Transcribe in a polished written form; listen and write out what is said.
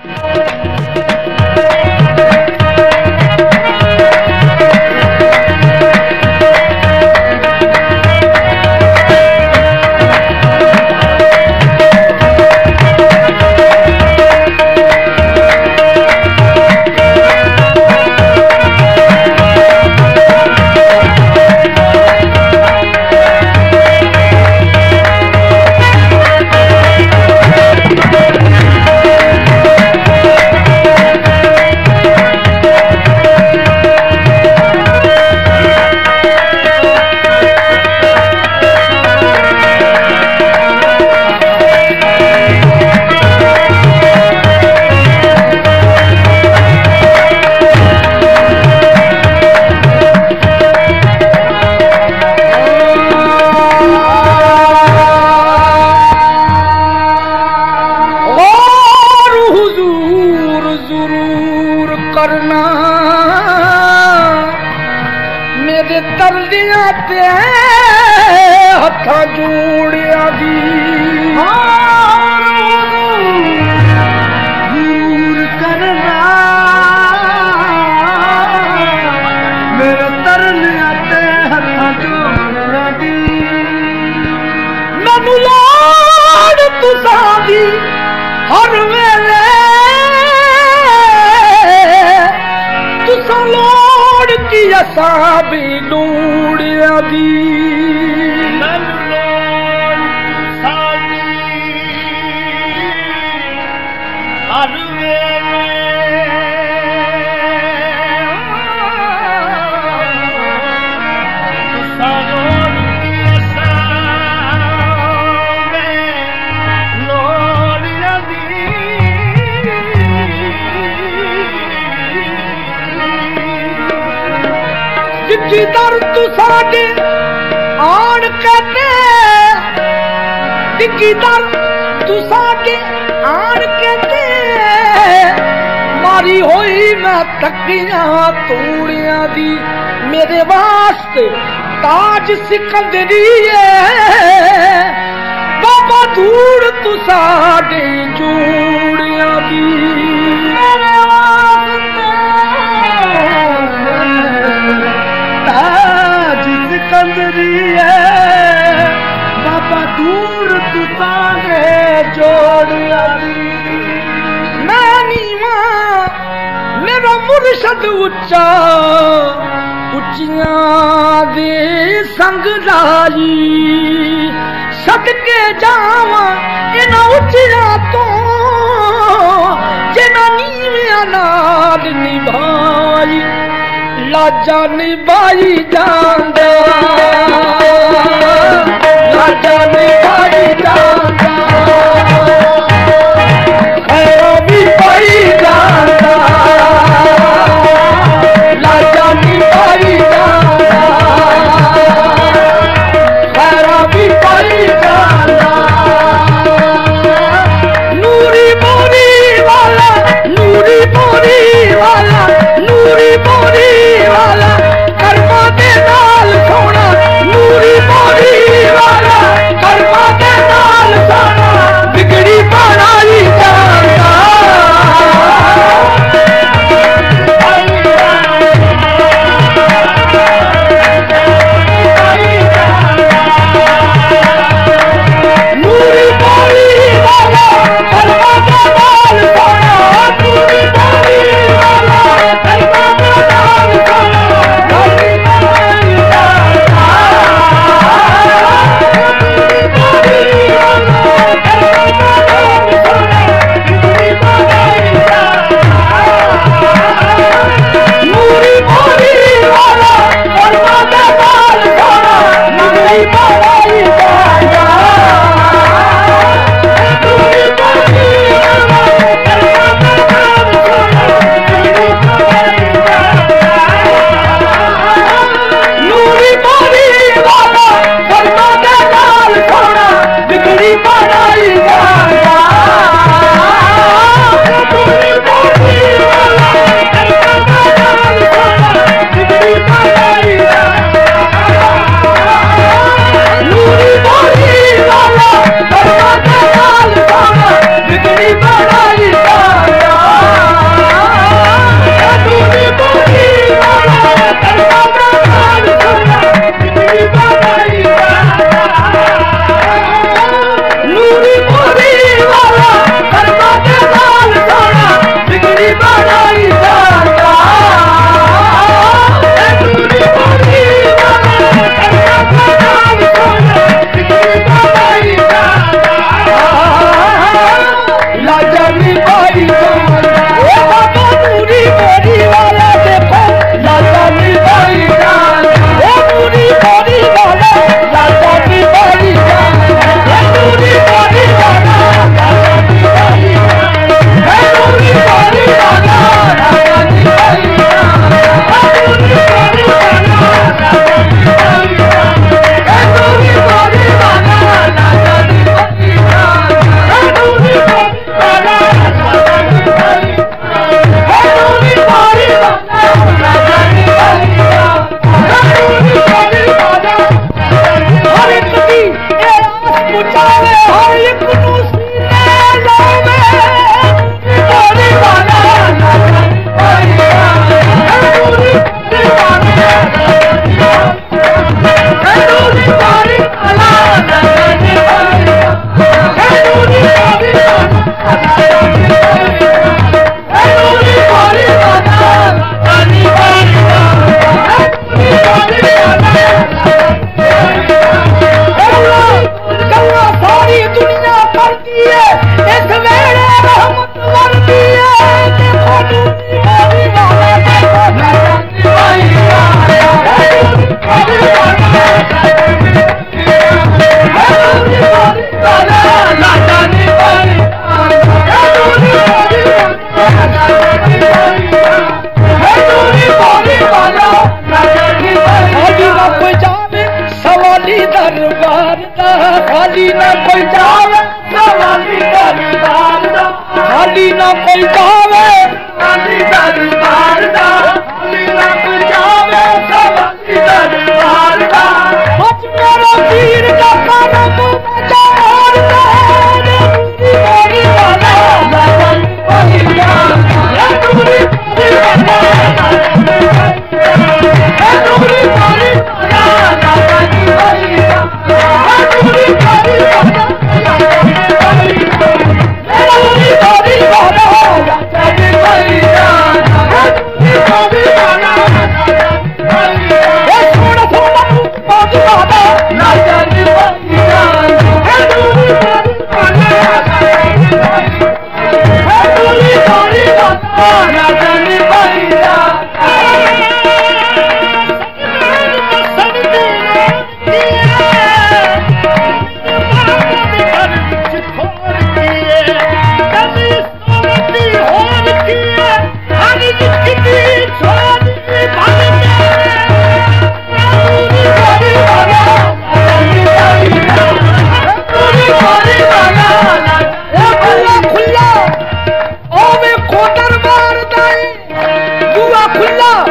जिधर तू साडे आन कहते जिधर तू साडे आन कहते मारी होई मैं थकिया तूड़िया दी मेरे वास्ते ताज सिकंदरी बाबा दूर तू साडे जूड़िया दी मेरे सिकंदरी है बाबा दूर तू तागे जोड़िया मैं नीवा मेरा मुर्शद उच्चा उच्चिया दे संग लाई सदके जावा इना उच्चिया तो जिना नीविया नाल निभाई लाजा निभाई जांदा लाजा निभाई जांदा खैरा भी पाई जांदा लाजा निभाई जांदा खैरा भी पाई जांदा नूरी बोरी वाला नूरी बोरी वाला नूरी बोरी वाला कर्मा दे नाल सोना नूरी बोरी वाला कर्मा दे नाल अली ना कोई जावे अली दरबार दा अली ना कोई जावे सब अली दरबार दा बच मेरा वीर का करम बचार दा मेरी वाला लगन अली जान दूरी वाला दूरी वाली लगन अली जान दूरी वाली खुल्ला